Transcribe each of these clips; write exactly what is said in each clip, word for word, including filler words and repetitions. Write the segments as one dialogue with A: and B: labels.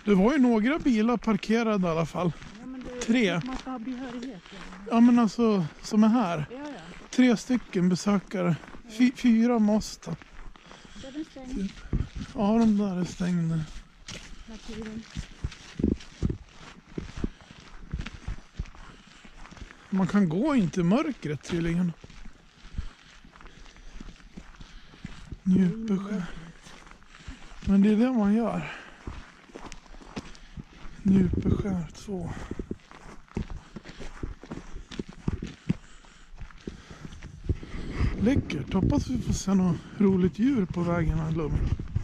A: Det var ju några bilar parkerade i alla fall.
B: Ja, men det,
A: Tre.
B: Man ska ha behörighet.
A: Ja men alltså, som är här.
B: Ja, ja.
A: Tre stycken besökare. Fy, fyra måste.
B: Är den stängd?
A: Ja, de där är stängda.
B: Naturen.
A: Man kan gå inte i mörkret tydligen. Njupesjö. Men det är det man gör. Njupesjö två. Läckert. Hoppas vi får se något roligt djur på vägen här, Lum.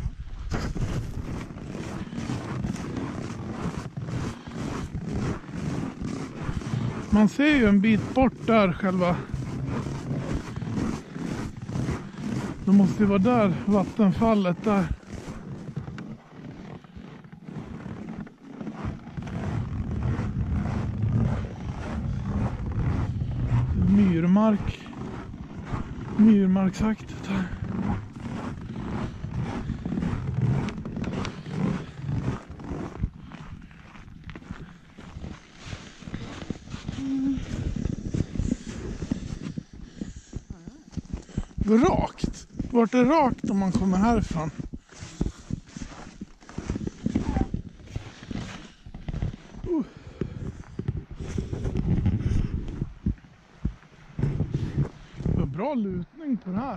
A: Man ser ju en bit bort där själva. Det måste ju vara där vattenfallet där. Myrmark. Myrmarksaktigt här. Rakt. Vart är rakt om man kommer härifrån? Uh. Det var bra lutning på det här.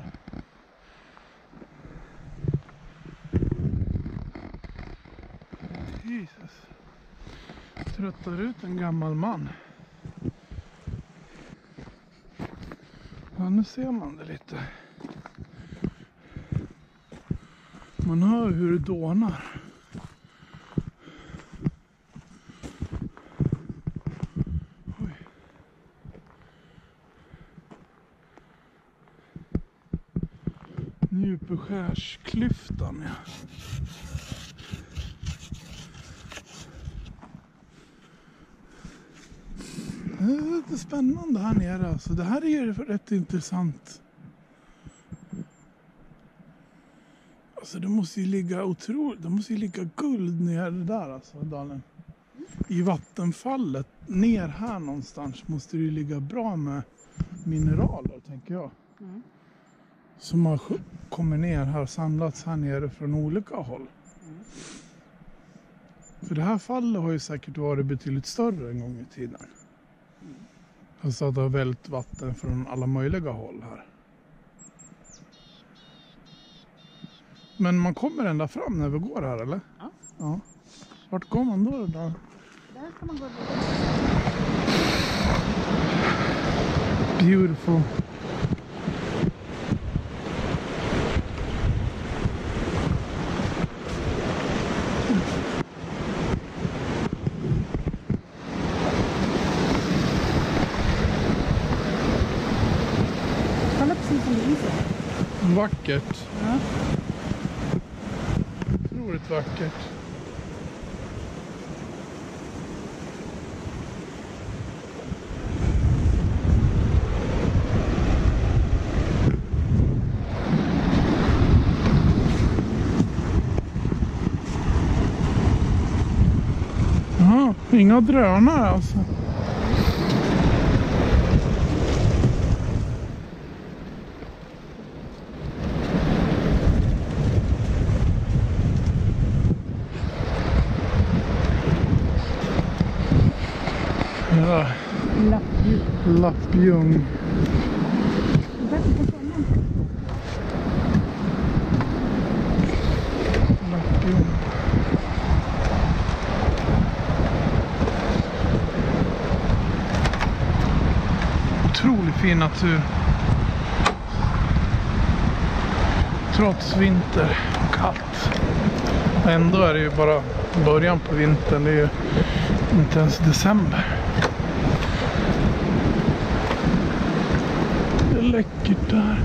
A: Jesus. Tröttar ut en gammal man. Ja, nu ser man det lite. Man hör hur det dånar. Oj. Njupeskärsklyftan, ja. Det är lite spännande här nere. Alltså, det här är ju rätt intressant. Alltså det måste ju ligga otroligt, det måste ju ligga guld ner där alltså, dalen. I vattenfallet, ner här någonstans måste det ju ligga bra med mineraler, tänker jag. Mm. Som har kommit ner här, samlats här nere från olika håll. Mm. För det här fallet har ju säkert varit betydligt större en gång i tiden. Mm. Alltså att det har vällt vatten från alla möjliga håll här. Men man kommer ända fram när vi går här, eller?
B: Ja.
A: Ja. Vart går man då? Då?
B: Där kan man gå.
A: Beautiful.
B: Kolla precis som det är.
A: Vackert.
B: Ja.
A: Otroligt vackert. Jaha, inga drönare alltså. Ja.
B: Lappljung.
A: Lappljung. Lappljung. Otroligt fin natur. Trots vinter och kallt. Ändå är det ju bara början på vintern. Det är ju inte ens december. Det är läckert där.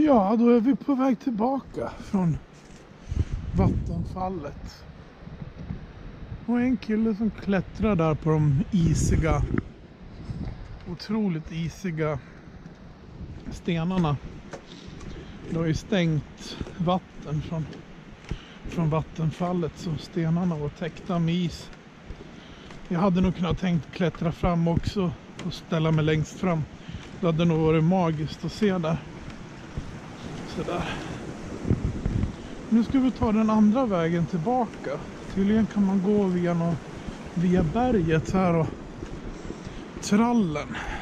A: Ja, då är vi på väg tillbaka från vattenfallet. Och en kille som klättrar där på de isiga, otroligt isiga stenarna. Det har ju stängt vatten från, från vattenfallet, så stenarna var täckta med is. Jag hade nog kunnat tänkt klättra fram också och ställa mig längst fram. Det hade nog varit magiskt att se där. Sådär. Nu ska vi ta den andra vägen tillbaka. Tydligen kan man gå via, någon, via berget här och Trallen.